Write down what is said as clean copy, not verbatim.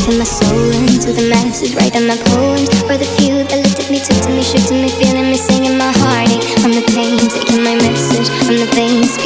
Breathing my soul into the masses, writing my poems for the few that looked at me, took to me, shook to me, feeling me, singing my heartache from the pain, taking my message from the veins.